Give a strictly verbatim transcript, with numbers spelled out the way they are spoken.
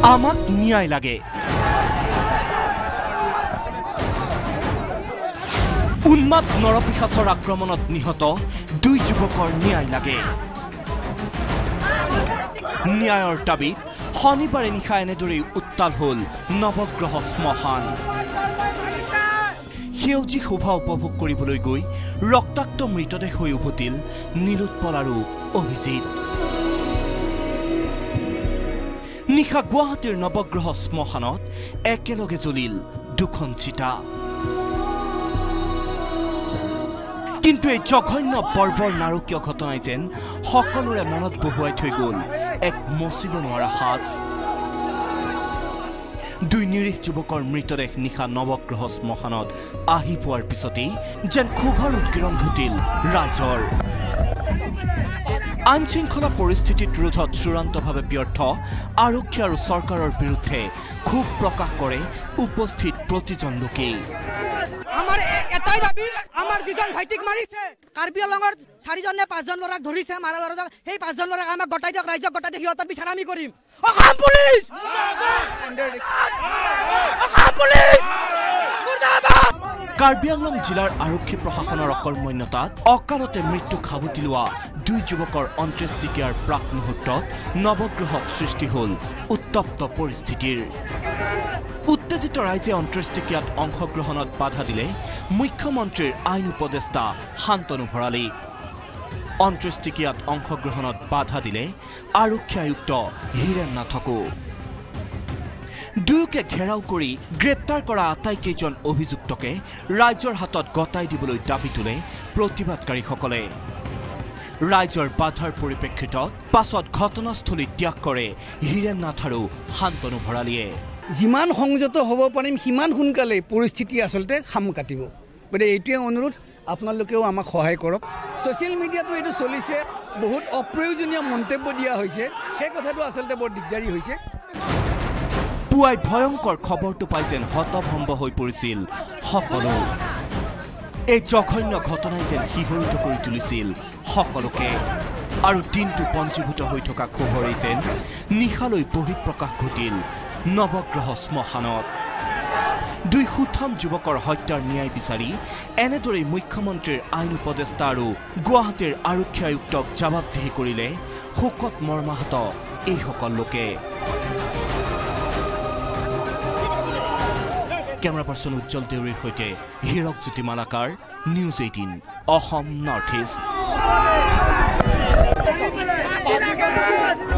আমাক ন্যায় লাগে উন্মাদ নৰপিশাচৰ আক্ৰমণত নিহত দুই যুৱকৰ ন্যায় লাগে ন্যায়ৰ দাবীত শনিবাৰে নিশা এনেদৰেই উত্তাল হ'ল নৱগ্ৰহ শ্মশান সেউজী শোভা উপভোগ কৰিবলৈ গৈ ৰক্তাক্ত মৃতদেহ হৈ উভতিল নীলোৎপল আৰু অভিজিত নিশা গুৱাহাটীৰ নৱগ্ৰহ শ্মশানত একেলগে জ্বলিল দুখন চিতা কিন্তু এই জঘন্য বৰ্বৰ নাৰকীয় ঘটনাই যেন সকলোৰে মনত বহুৱাই থৈ গ'ল এক মচিব নোৱাৰা সাজ দুই নিৰীহ যুৱকৰ মৃতদেহ নিশা নৱগ্ৰহ শ্মশানত আহি পোৱাৰ পিছতেই যেন ক্ষোভৰ উৎকীৰণ ঘটিল ৰাইজৰ আইন শৃংখলা পৰিস্থিতিত ৰোধত চূড়ান্তভাৱে ব্যৰ্থ আৰক্ষী আৰু চৰকাৰৰ বিৰুদ্ধে ক্ষোভ প্ৰকাশ কৰে উপস্থিত প্ৰতিজন লোকেই আমাৰ এটাই দাবী আমাৰ যিজন ভাইটিক মাৰিছে কাৰ্বি আংলঙৰ চাৰিজনে পাঁচজন ল'ৰাক ধৰিছে মাৰা ল'ৰা সেই পাঁচজন ল'ৰাক আমাক গটাই দিয়ক ৰাইজক গটাই দিয়ক সিহঁতৰ বিচাৰ আমি কৰিম অসম পুলিচ অসম পুলিচ মুৰ্দাবাদ কাৰ্বি আংলং জিলাৰ আৰক্ষী প্ৰশাসনৰ অকৰ্মণ্যতাত অকালতে মৃত্যুক সাৱটি লোৱা দুই যুৱকৰ অন্ত্যেষ্টিক্ৰিয়াৰ প্ৰাক মুহূৰ্তত নৱগ্ৰহত সৃষ্টি হ'ল উত্তপ্ত পৰিস্থিতিৰ উত্তেজিত ৰাইজে অন্ত্যেষ্টিক্ৰিয়াত অংশগ্ৰহণত বাধা দিলে মুখ্যমন্ত্ৰীৰ আইন উপদেষ্টা শান্তনু ভৰালী অন্ত্যেষ্টিক্ৰিয়াত অংশগ্ৰহণত বাধা দিলে আৰক্ষী আয়ুক্ত হীৰেন নাথকো দুয়োকে ঘেৰাও কৰি গ্ৰেপ্তাৰ কৰা আটাইকেইজন অভিযুক্তকে ৰাইজৰ হাতত গতাই দিবলৈ দাবী তোলে প্ৰতিবাদকাৰীসকলে ৰাইজৰ বাধাৰ পৰিপ্ৰেক্ষিতত পাছত ঘটনাস্থলী ত্যাগ কৰে হীৰেন নাথ আৰু শান্তনু ভৰালীয়ে যিমান সংযত হ'ব পাৰিম সিমান সোনকালে পৰিস্থিতি আচলতে খাম কাটিব গতিকে এইটোৱে অনুৰোধ আপোনালোকেও আমাক সহায় কৰক ছ'চিয়েল মিডিয়াতো এইটো চলিছে বহুত অপ্ৰয়োজনীয় মন্তব্য দিয়া হৈছে সেই কথাটো আচলতে বৰ দিগদাৰী হৈছে পুৱাই ভয়ংকৰ খবৰটো পাই যেন হতভম্ব হৈ পৰিছিল সকলো এই জঘন্য ঘটনাই যেন শিহৰিত কৰি তুলিছিল সকলোকে আৰু দিনটো পঞ্জীভূত হৈ থকা খবৰেই যেন নিশালৈ বহিঃপ্ৰকাশ ঘটিল নৱগ্ৰহ শ্মশানত দুই সুঠাম যুৱকৰ হত্যাৰ ন্যায় বিচাৰি এনেদৰেই মুখ্যমন্ত্ৰীৰ আইন উপদেষ্টা আৰু গুৱাহাটীৰ আৰক্ষী আয়ুক্তক জবাবদিহি কৰিলে শোকত মৰ্মাহত এইসকল লোকে কেমেৰা পাৰ্চন উজ্জ্বল দেউৰীৰ সৈতে Hirak Jyoti Malakar news eighteen Assam north east